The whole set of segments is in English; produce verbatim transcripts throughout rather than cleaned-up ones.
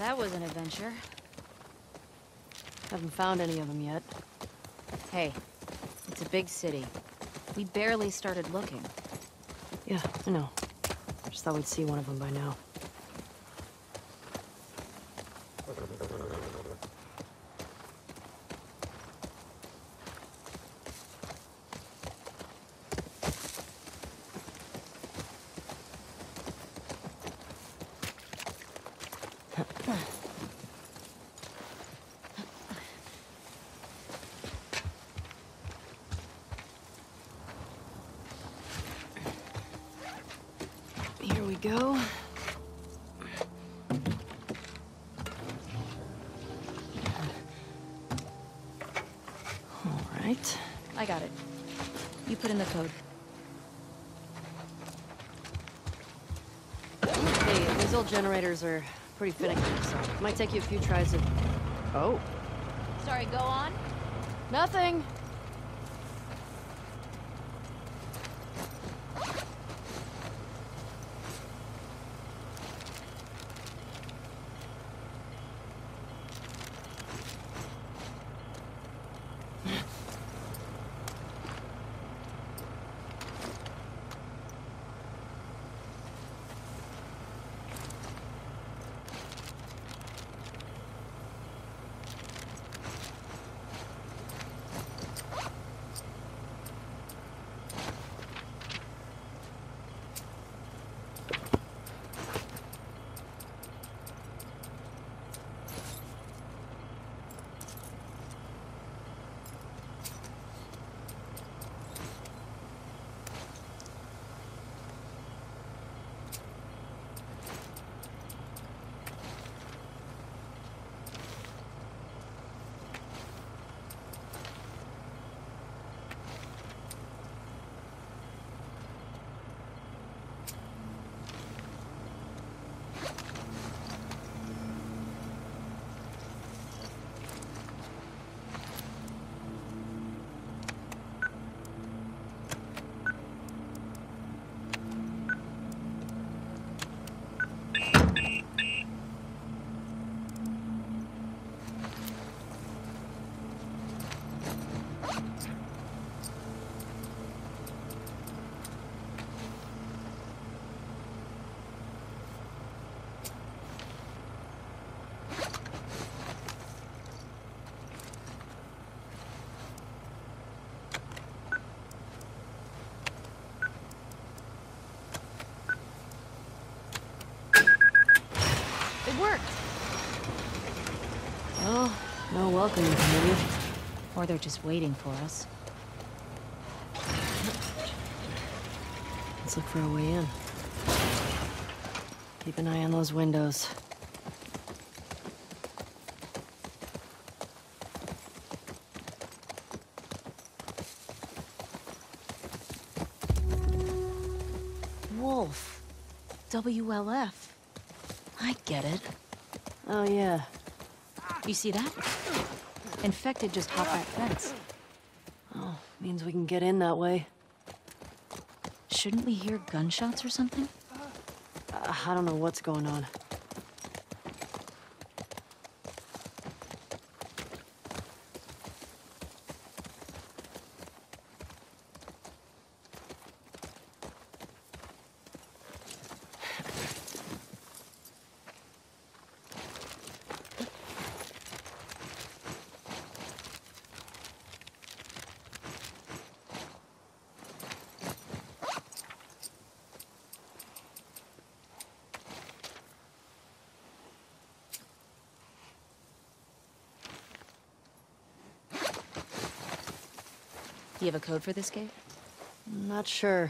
That was an adventure. Haven't found any of them yet. Hey, it's a big city. We barely started looking. Yeah, I know. Just thought we'd see one of them by now. Here we go. All right. I got it. You put in the code. Hey, these old generators are pretty finicky, so it might take you a few tries to... Oh. Sorry, go on. Nothing. It worked. Well, no welcoming committee. Or they're just waiting for us. Let's look for a way in. Keep an eye on those windows. Wolf. W L F. I get it. Oh, yeah. You see that? Infected just hopped that fence. Oh, means we can get in that way. Shouldn't we hear gunshots or something? Uh, I don't know what's going on. Do you have a code for this gate? Not sure.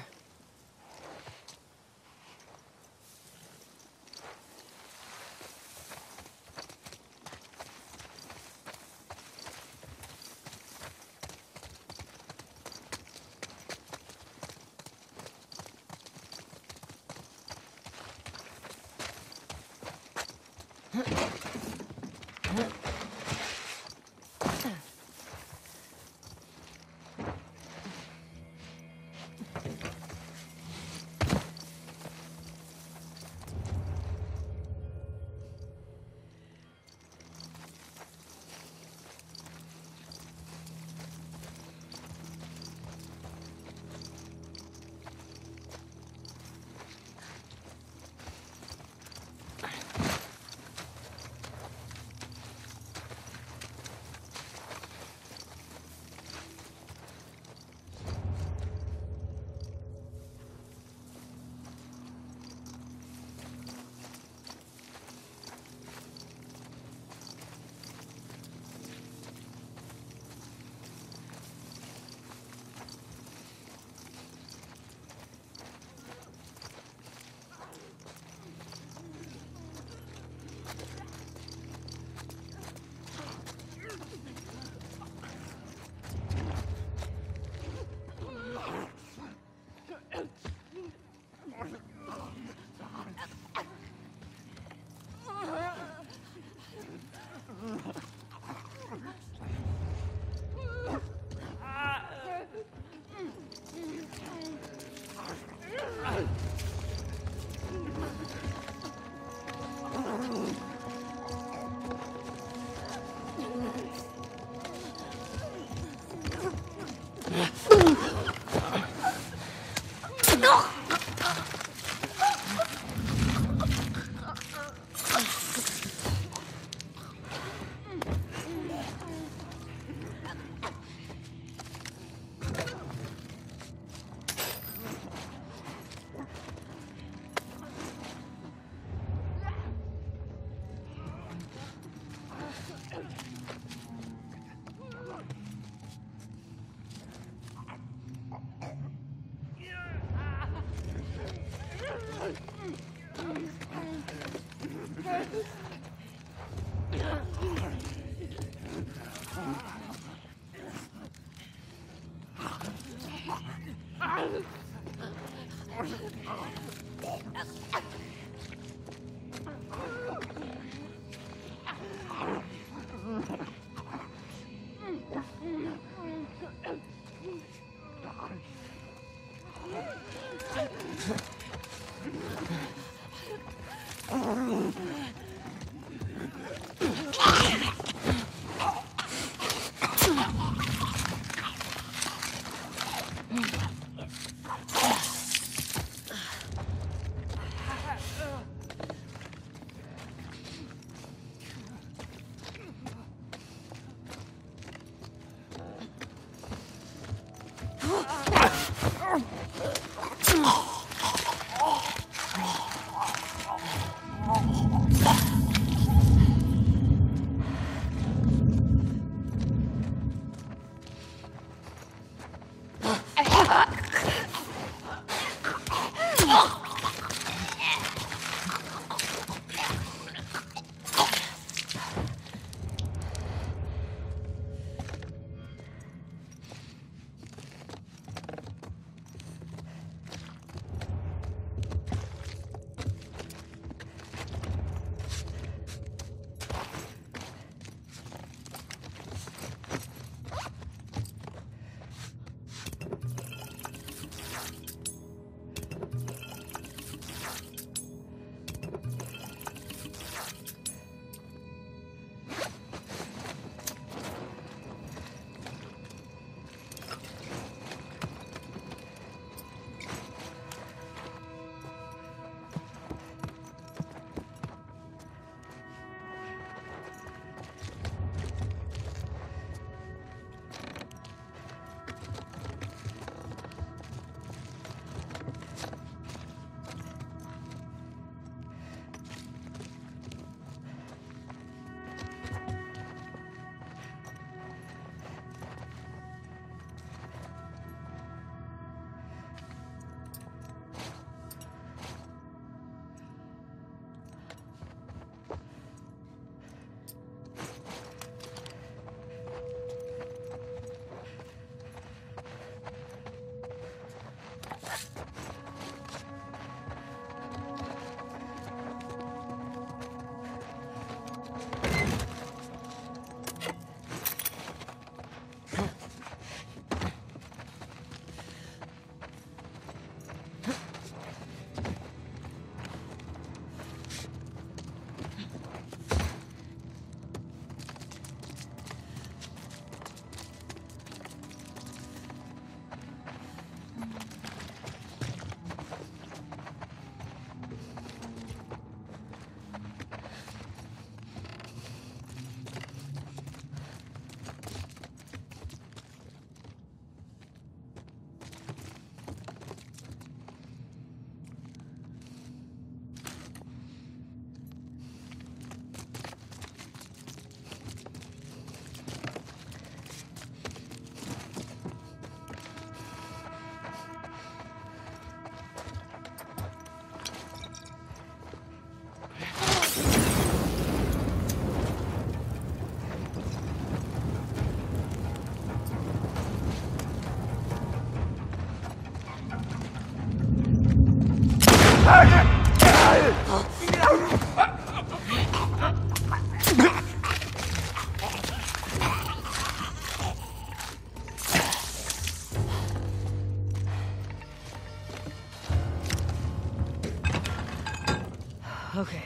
Okay.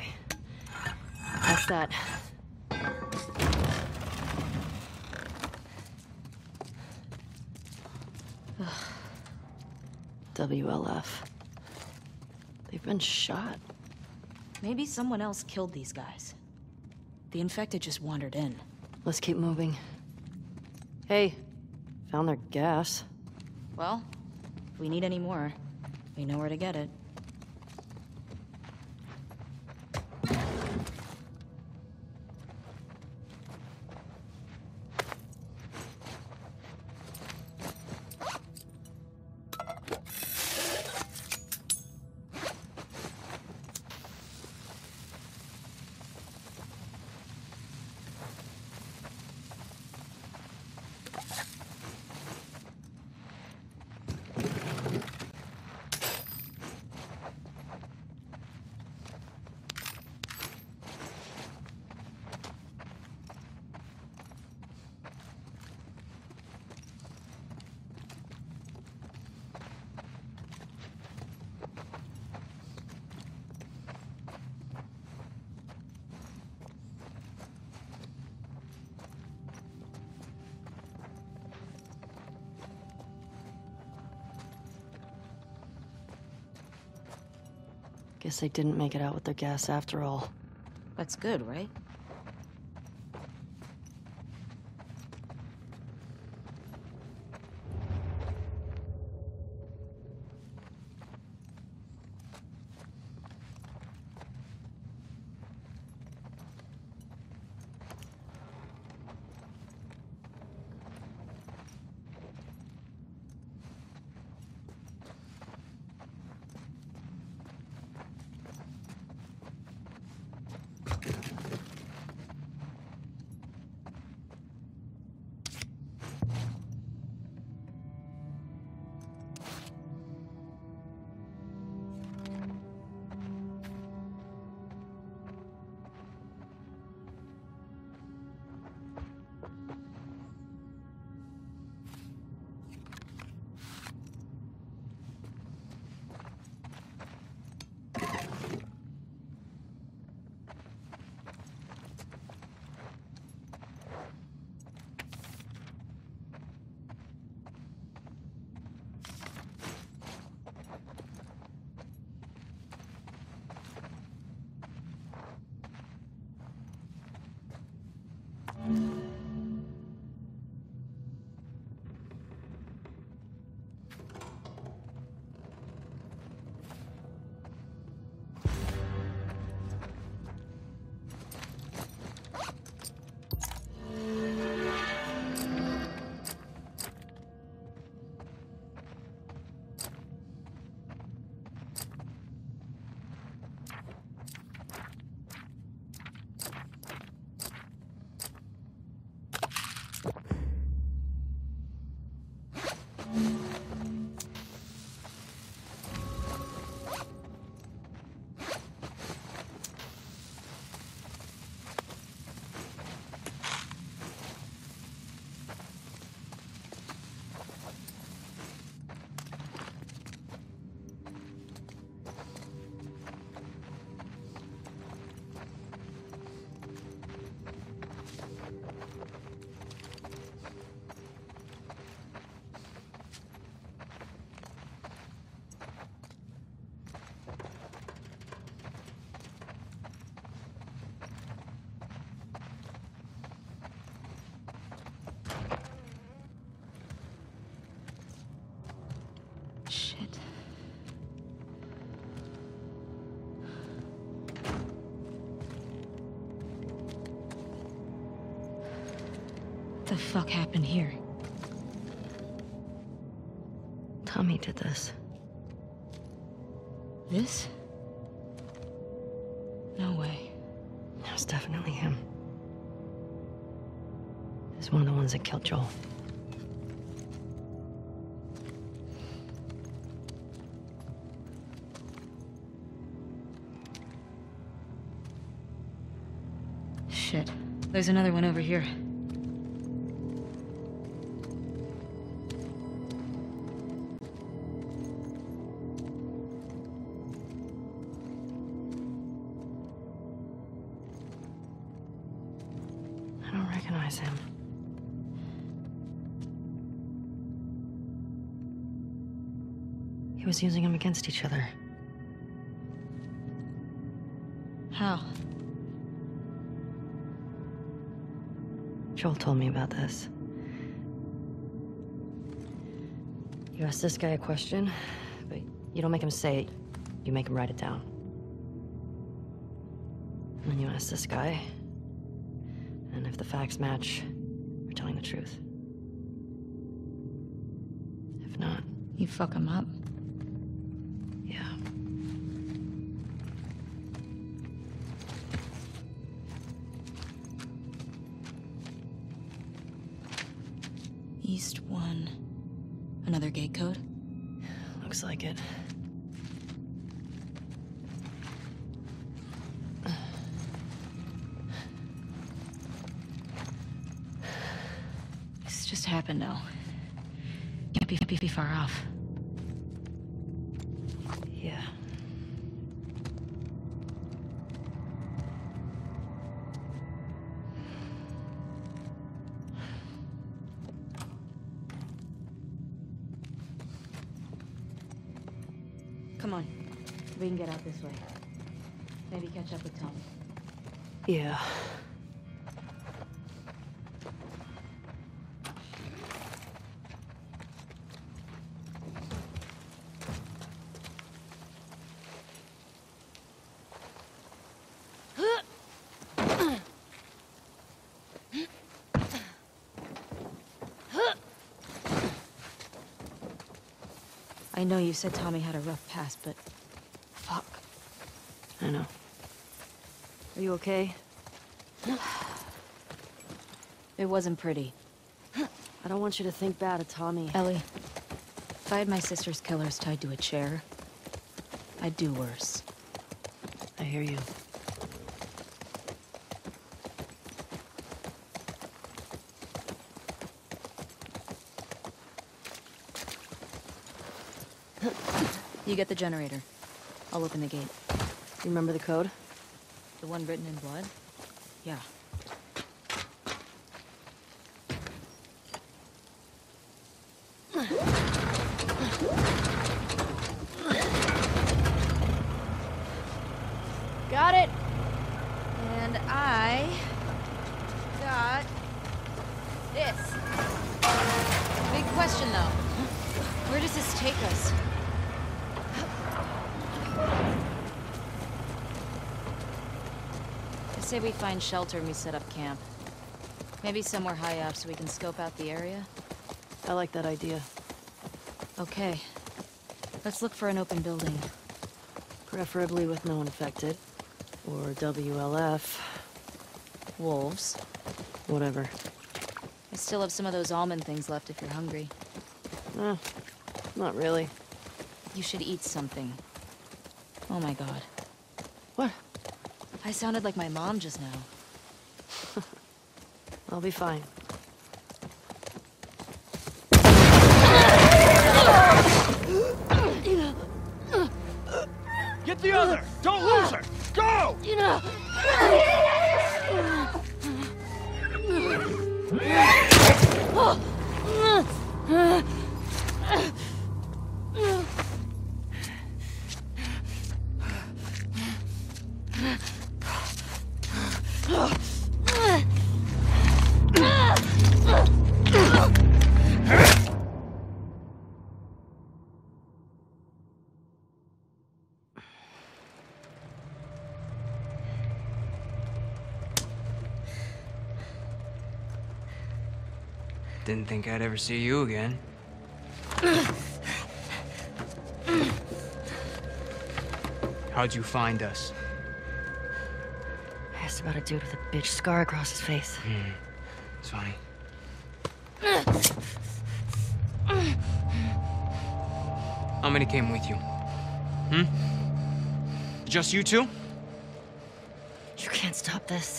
That's that. W L F. They've been shot. Maybe someone else killed these guys. The infected just wandered in. Let's keep moving. Hey, found their gas. Well, if we need any more, we know where to get it. Guess they didn't make it out with their gas after all. That's good, right? What the fuck happened here? Tommy did this. This? No way. It was definitely him. He's one of the ones that killed Joel. Shit. There's another one over here. I don't recognize him. was using them against each other. How? Joel told me about this. You ask this guy a question, but you don't make him say it, you make him write it down. And then you ask this guy, and if the facts match, you're telling the truth. If not... You fuck him up? Yeah. East one. Another gate code? Looks like it. This just happened now. Can't be, be, be far off. Yeah. Come on. We can get out this way. Maybe catch up with Tom. Yeah. I know you said Tommy had a rough past, but... fuck. I know. Are you okay? It wasn't pretty. I don't want you to think bad of Tommy. Ellie, if I had my sister's killers tied to a chair, I'd do worse. I hear you. You get the generator. I'll open the gate. You remember the code? The one written in blood? Yeah. Got it! And I... got... this. Big question, though. Where does this take us? I say we find shelter and we set up camp. Maybe somewhere high up so we can scope out the area. I like that idea. Okay. Let's look for an open building. Preferably with no one affected. Or W L F. Wolves. Whatever. I still have some of those almond things left if you're hungry. Eh, not really. You should eat something. Oh my god. What? I sounded like my mom just now. I'll be fine. Get the other! Don't lose her! Go! You know. Didn't think I'd ever see you again. How'd you find us? I asked about a dude with a bitch scar across his face. Hmm. It's funny. How many came with you? Hmm? Just you two? You can't stop this.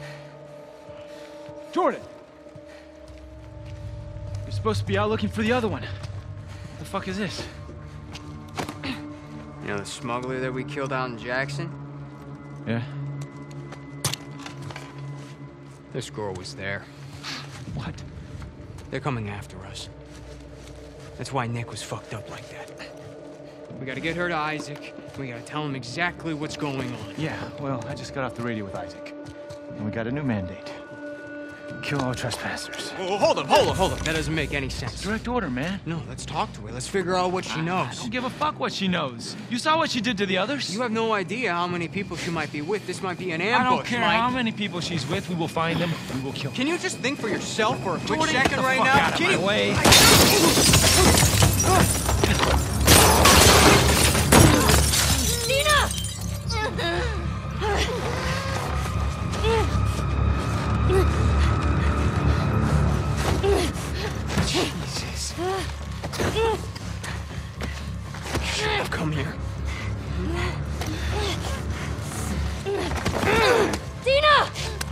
Jordan! You're supposed to be out looking for the other one. What the fuck is this? You know the smuggler that we killed out in Jackson? Yeah? This girl was there. What? They're coming after us. That's why Nick was fucked up like that. We gotta get her to Isaac. We gotta tell him exactly what's going on. Yeah, well, I just got off the radio with Isaac. And we got a new mandate. Kill all trespassers. Oh, hold up, hold up, hold up. That doesn't make any sense. Direct order, man. No, let's talk to her. Let's figure out what she knows. I don't give a fuck what she knows. You saw what she did to the others? You have no idea how many people she might be with. This might be an ambush, I don't care Mike. how many people she's with. We will find them. We will kill them. Can you just think for yourself for a quick Jordan, second get the right fuck now? out of Can my you- way. Jesus. Shut up, come here. Dina!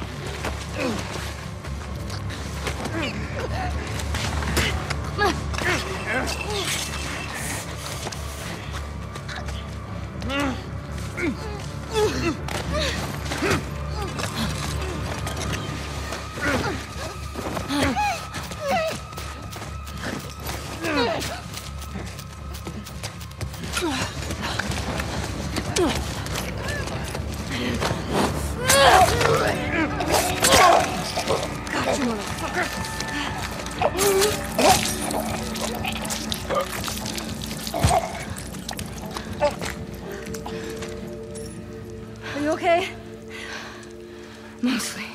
Are you okay? Mostly.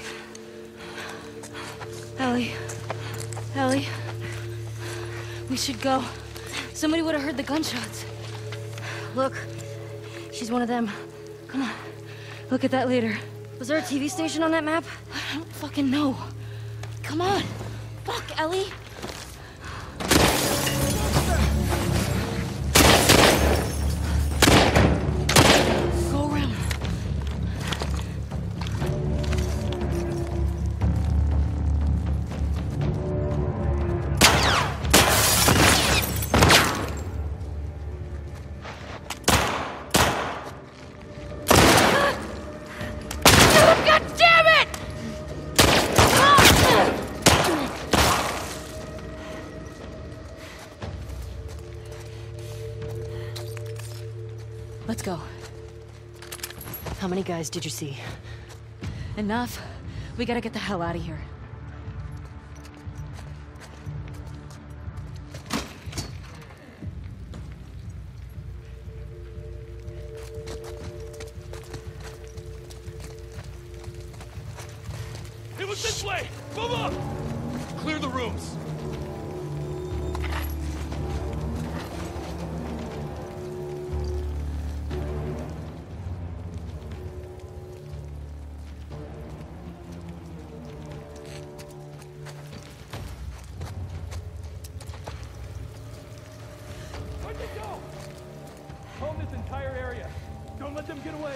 Ellie. Ellie. We should go. Somebody would have heard the gunshots. Look, she's one of them. Come on. Look at that later. Was there a T V station on that map? I don't fucking know. Come on. Fuck, Ellie. Go around. God damn it! Let's go. How many guys did you see? Enough. We gotta get the hell out of here. It was this way! Move up! Clear the rooms. Where'd they go? Comb this entire area. Don't let them get away.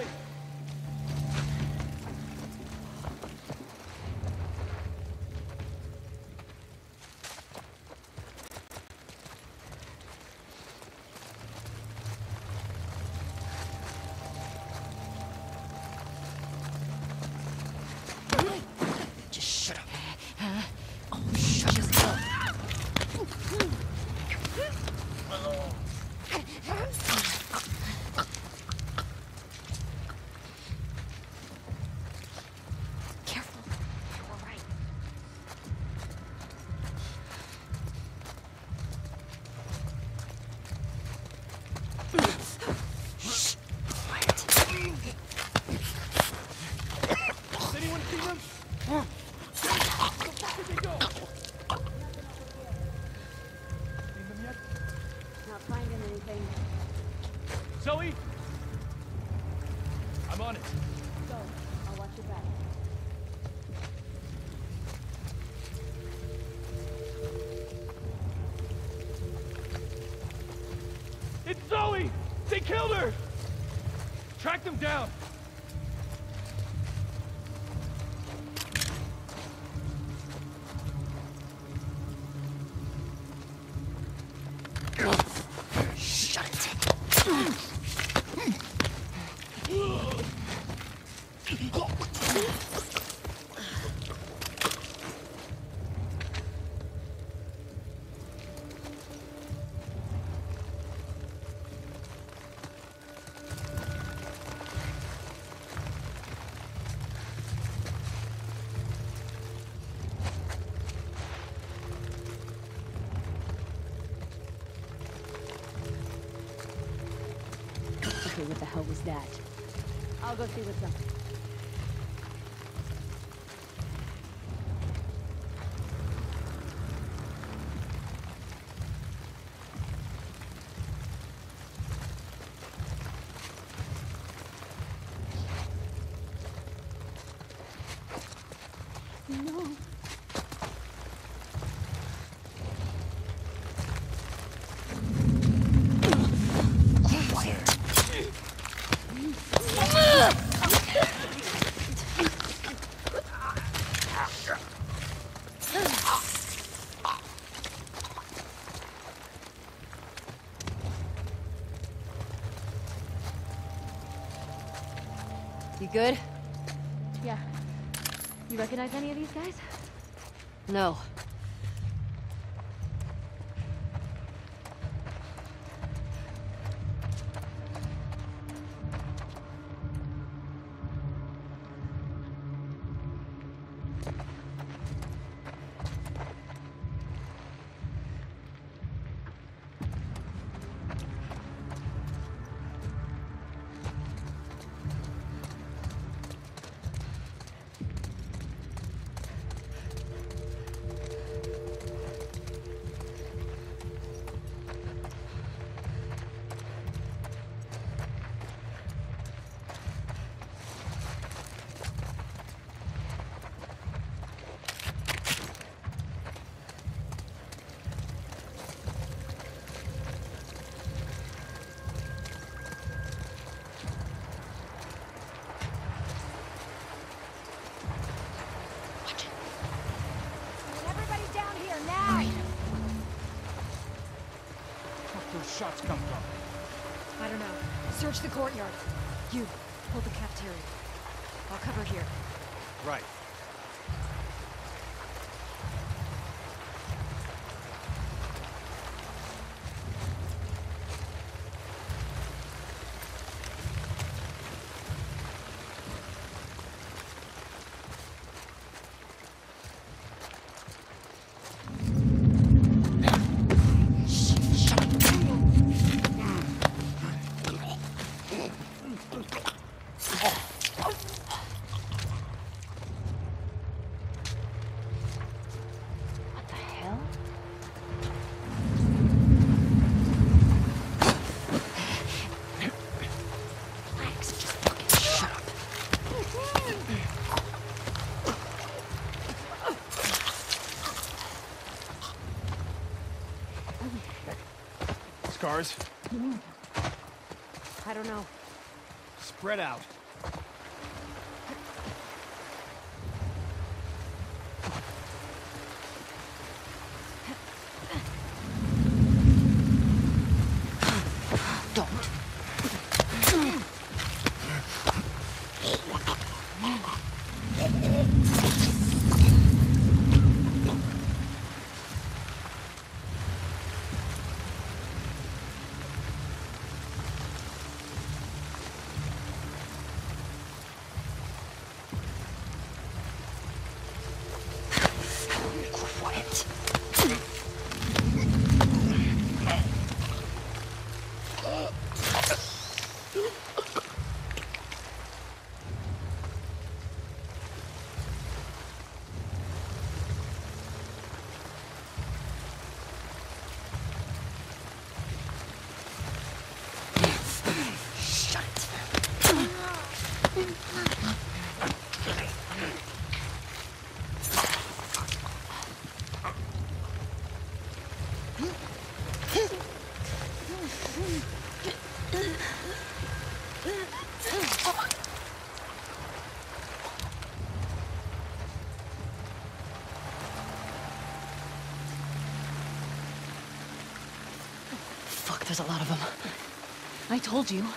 Just shut up. Oh, shut yourself. Careful. You're all right. Shh. Quiet. Does anyone see them? Where the fuck did they go? Seen them yet? Not finding anything. Zoe? I'm on it. So, I'll watch your back. It's Zoe! They killed her! Track them down! Shut it. exactly what the hell was that. I'll go see what's up. No. You good? Yeah. You recognize any of these guys? No. Shots come from? I don't know. Search the courtyard. You, hold the cafeteria. I'll cover here. Right. Scars? I don't know. Spread out. Fuck, there's a lot of them. I told you.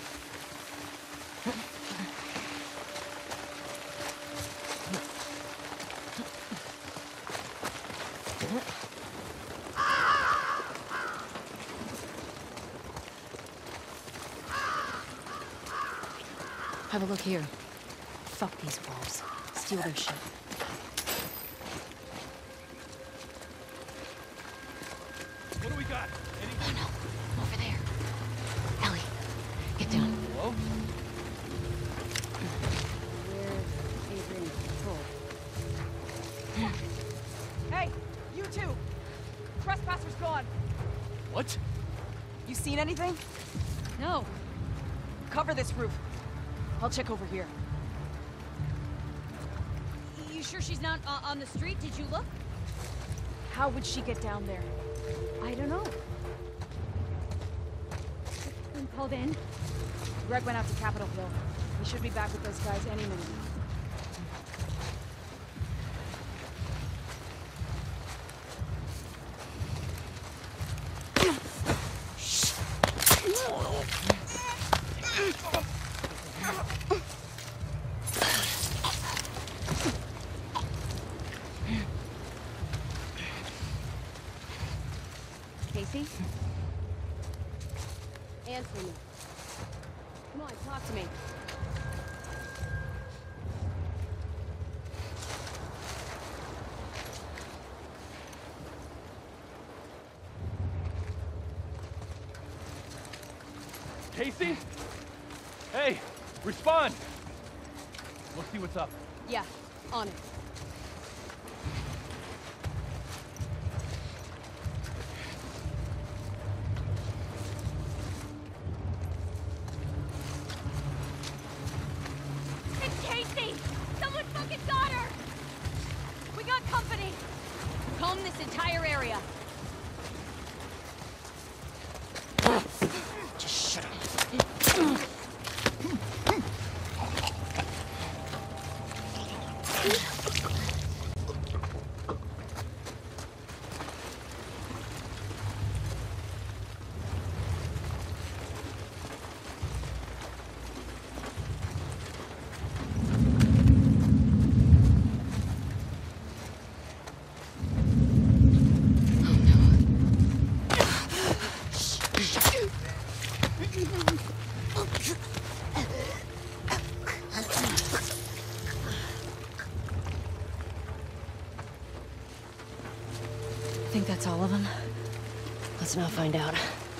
Have a look here. Fuck these wolves. Steal their shit. What do we got? Any... Oh no, over there. Ellie, get down. Where's Adrian's patrol? Hey, you two! Trespasser's gone. What? You seen anything? No. Cover this roof. I'll check over here. You sure she's not uh, on the street? Did you look? How would she get down there? I don't know. Been called in. Greg went out to Capitol Hill. He should be back with those guys any minute now. Casey? Answer me. Come on, talk to me. Casey? Hey, respond! We'll see what's up. Yeah, on it. It's Casey! Someone fucking got her! We got company! Comb this entire area. Just shut up. I think that's all of them. Let's now find out.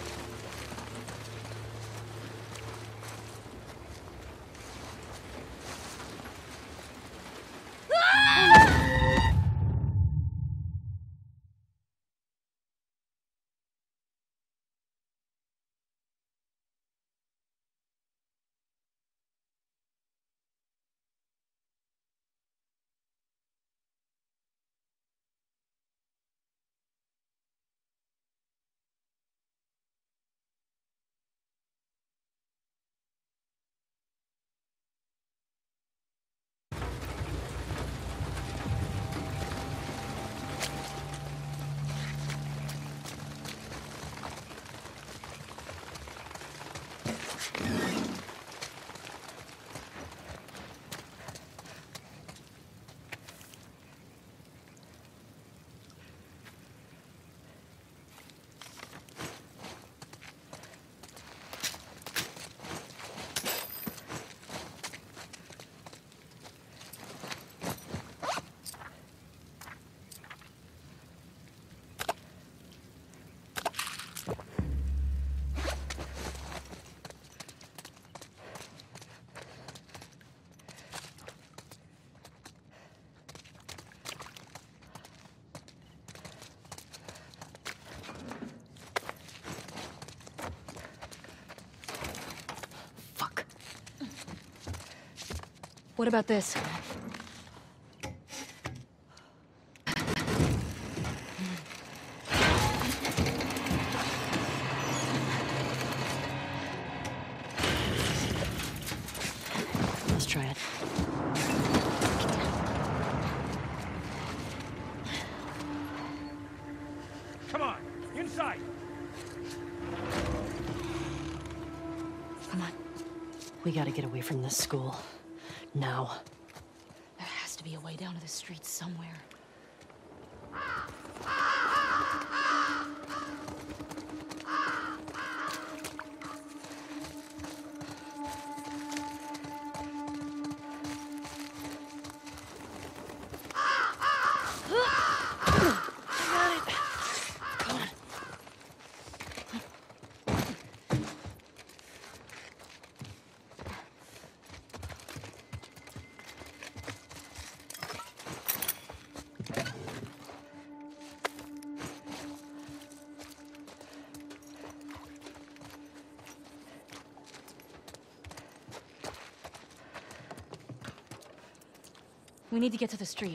What about this? Let's try it. Come on, inside! Come on. We gotta get away from this school. Now. There has to be a way down to the streets somewhere. We need to get to the street.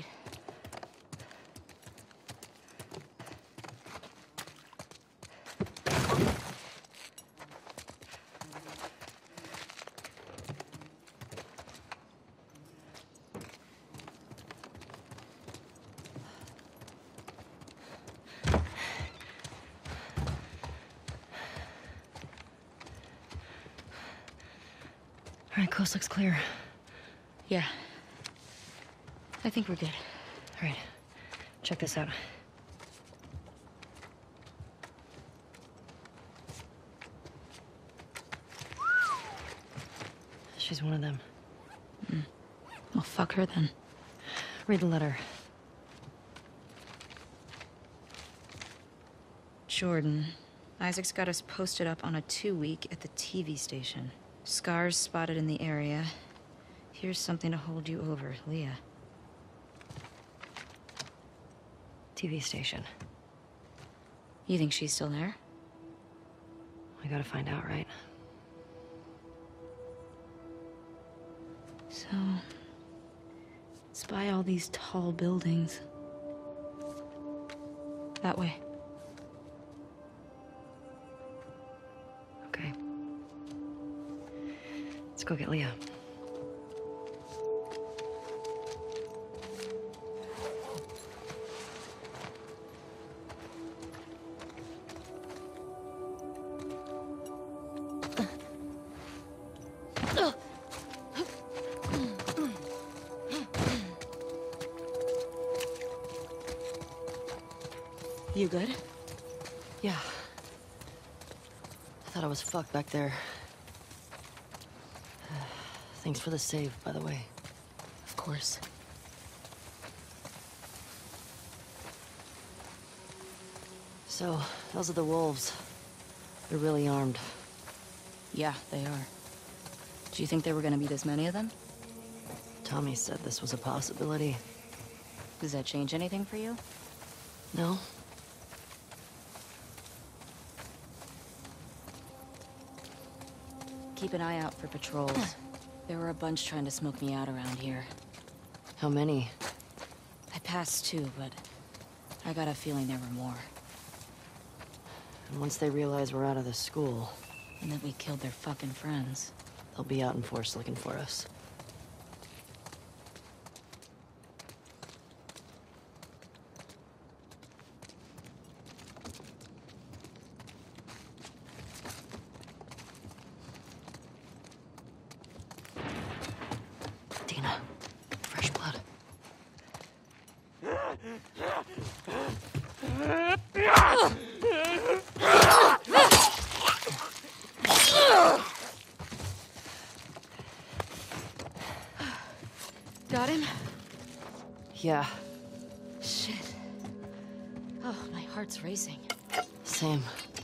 All right, coast looks clear. Yeah. I think we're good. All right, check this out. She's one of them. Mm. Well, fuck her then. Read the letter. Jordan. Isaac's got us posted up on a two-week at the T V station. Scars spotted in the area. Here's something to hold you over, Leah. T V station. You think she's still there? I gotta find out, right? So... spy all these tall buildings. That way. Okay. Let's go get Leah. You good? Yeah. I thought I was fucked back there. Thanks for the save, by the way. Of course. So, those are the wolves. They're really armed. Yeah, they are. Do you think there were gonna be this many of them? Tommy said this was a possibility. Does that change anything for you? No? Keep an eye out for patrols. There were a bunch trying to smoke me out around here. How many? I passed two, but I got a feeling there were more. And once they realize we're out of the school, And that we killed their fucking friends. they'll be out in force looking for us. Dina, fresh blood. Got him? Yeah, Shit. Oh, my heart's racing. same.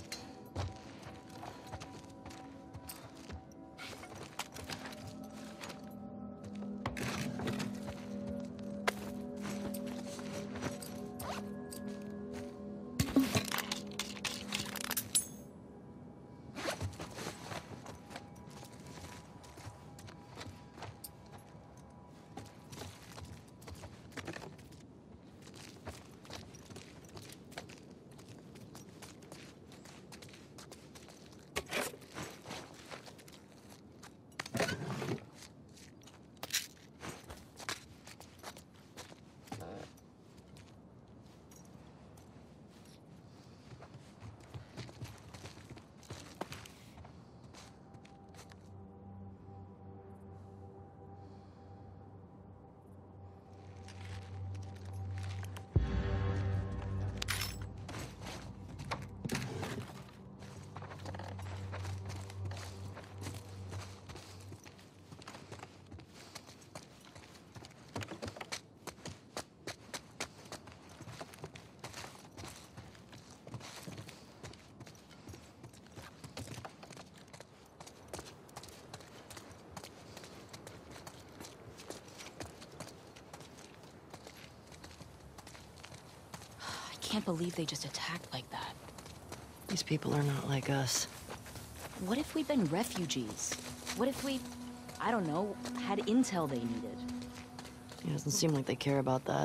I can't believe they just attacked like that. These people are not like us. What if we'd been refugees? What if we, I don't know, had intel they needed? It doesn't seem like they care about that.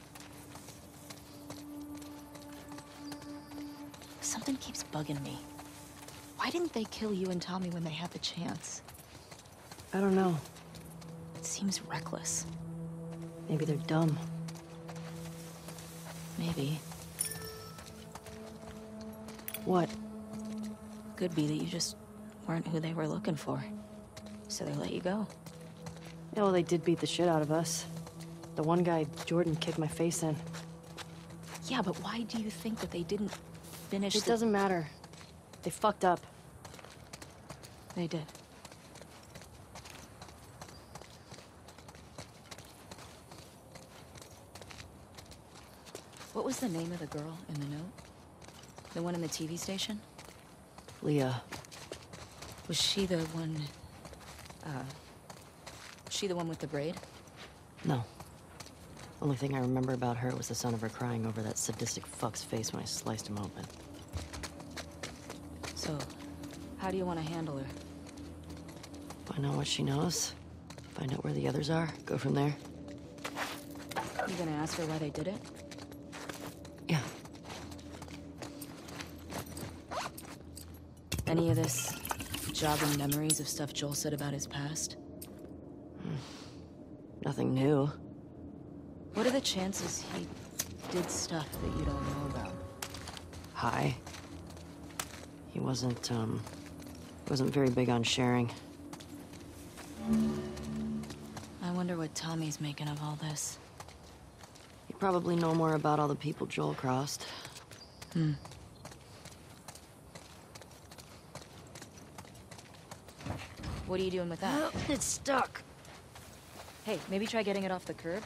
Something keeps bugging me. Why didn't they kill you and Tommy when they had the chance? I don't know. It seems reckless. Maybe they're dumb. Maybe. What? Could be that you just weren't who they were looking for. So they let you go. Yeah, well, they did beat the shit out of us. The one guy, Jordan, kicked my face in. Yeah, but why do you think that they didn't finish It the- doesn't matter. They fucked up. They did. What was the name of the girl in the note? The one in the T V station? Leah. Was she the one... Uh... Was she the one with the braid? No. Only thing I remember about her was the sound of her crying over that sadistic fuck's face when I sliced him open. So, how do you want to handle her? Find out what she knows. Find out where the others are. Go from there. You gonna ask her why they did it? Yeah. Any of this jogging memories of stuff Joel said about his past? Nothing new. What are the chances he did stuff that you don't know about? High. He wasn't, um... wasn't very big on sharing. I wonder what Tommy's making of all this. You probably know more about all the people Joel crossed. Hmm. What are you doing with that? It's stuck. Hey, maybe try getting it off the curb?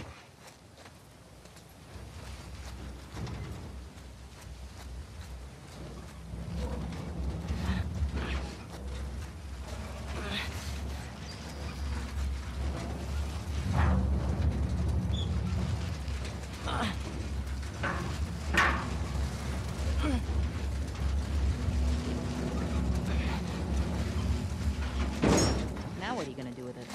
Now what are you gonna do with it?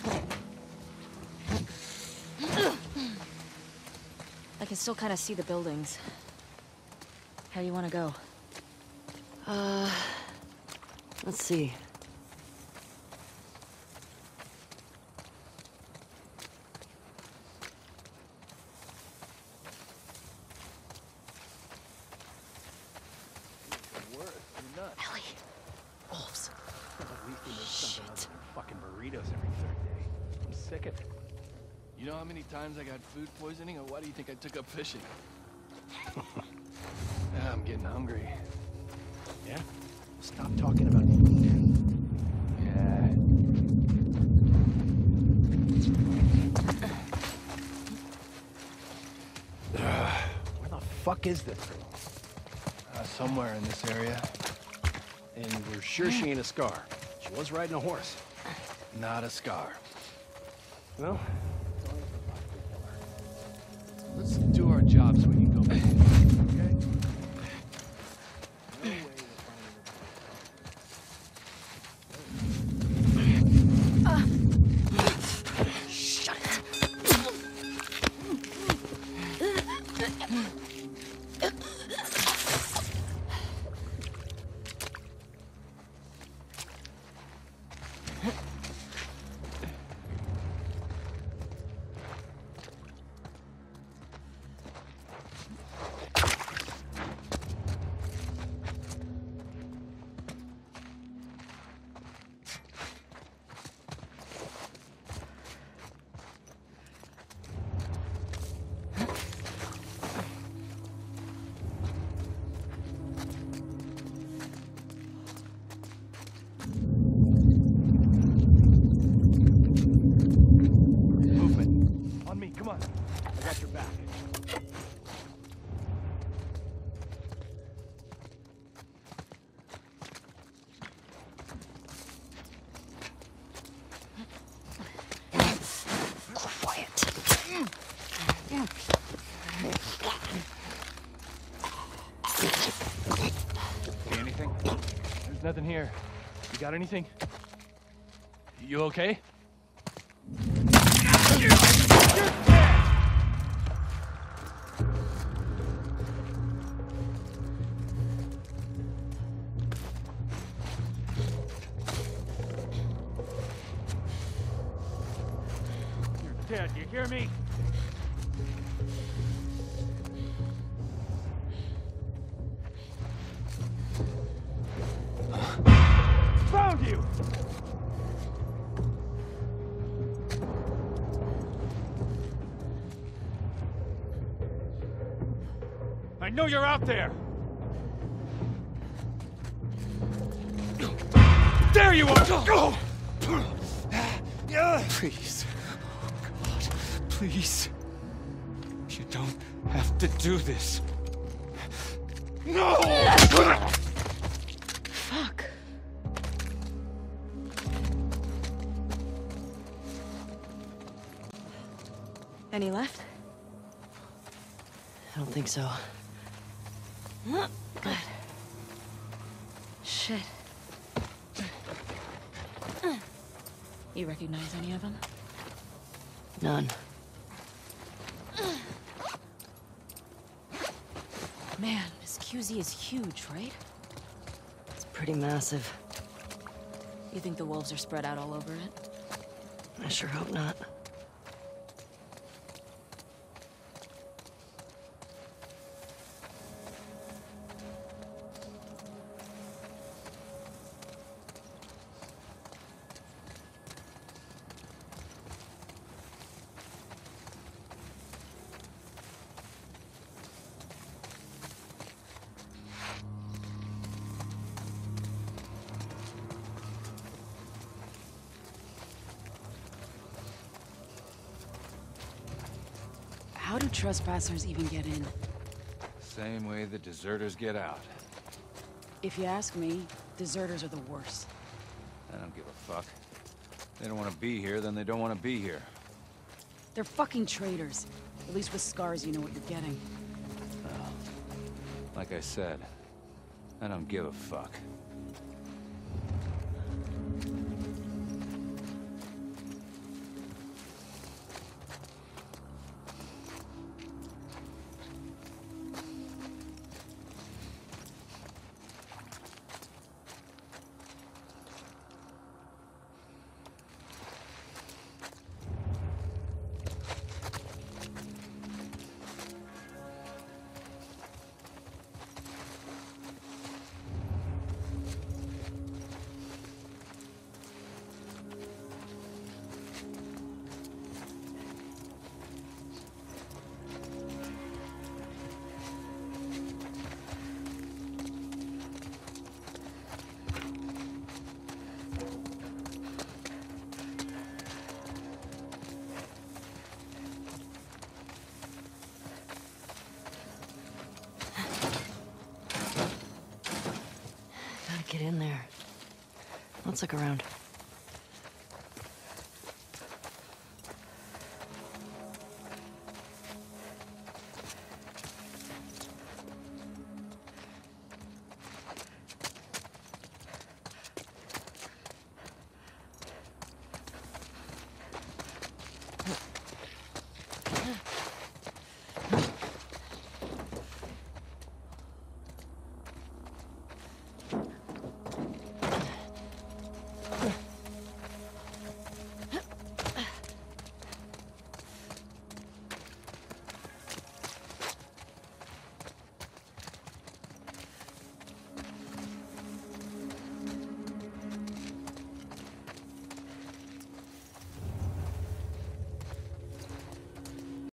I can still kind of see the buildings. How do you want to go? Uh... Let's see. Ellie. Wolves. At least they make something other than fucking burritos every third day. I'm sick of it. You know how many times I got food poisoning, or why do you think I took up fishing? Now I'm getting hungry. Yeah? Stop talking about food, then. Yeah. Uh, where the fuck is this girl? Uh, somewhere in this area. And we're sure she ain't a scar. She was riding a horse. Not a scar. Well, let's do our job so we can go back. Okay? No way we're Shut it. movement. On me, come on. I got your back. Okay, anything? There's nothing here. You got anything? You okay? Dead, you hear me? Found you! I know you're out there! There you are! Go! Please. God, please. You don't have to do this. No! Fuck. Any left? I don't think so. Good. Shit. You recognize any of them? None. Man, this Q Z is huge, right? It's pretty massive. You think the wolves are spread out all over it? I sure hope not. How do trespassers even get in? Same way the deserters get out. If you ask me, deserters are the worst. I don't give a fuck. They don't want to be here, then they don't want to be here. They're fucking traitors. At least with scars, you know what you're getting. Well, like I said, I don't give a fuck. Gotta get in there. Let's look around.